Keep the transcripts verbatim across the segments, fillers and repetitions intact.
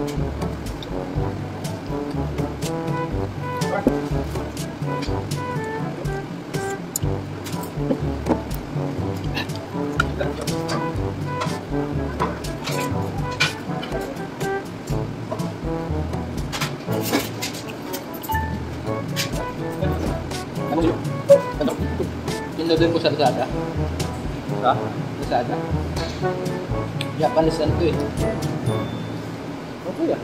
Pinodon ko sa Lazada. Ha? Lazada. Japanese ano to eh. Okay ah.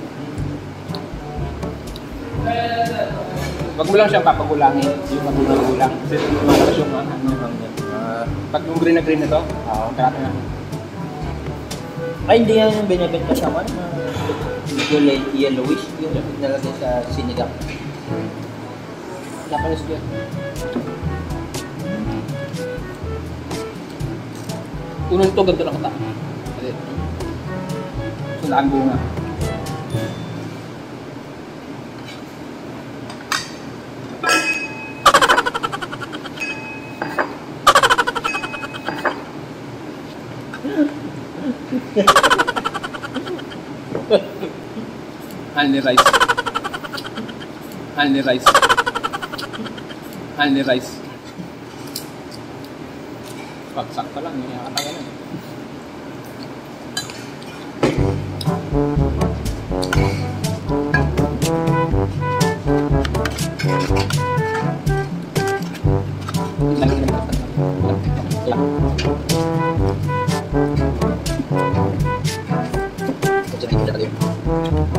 Wag mo lang siyang papagulangin. Yung magulang-gulang. Malakas yung ano. Uh, pag yung green na green na to, uh, karate na. Ay, hindi yan yung binibenta sa man. Yung yellowish, yung nalagay sa sinigang. Japanese yan. Unang to, ganito lang kata. Sunaan bunga. Only rice. Only rice. Only rice. Pagsak pa lang, yung nakatagal na. Jadi kita tadi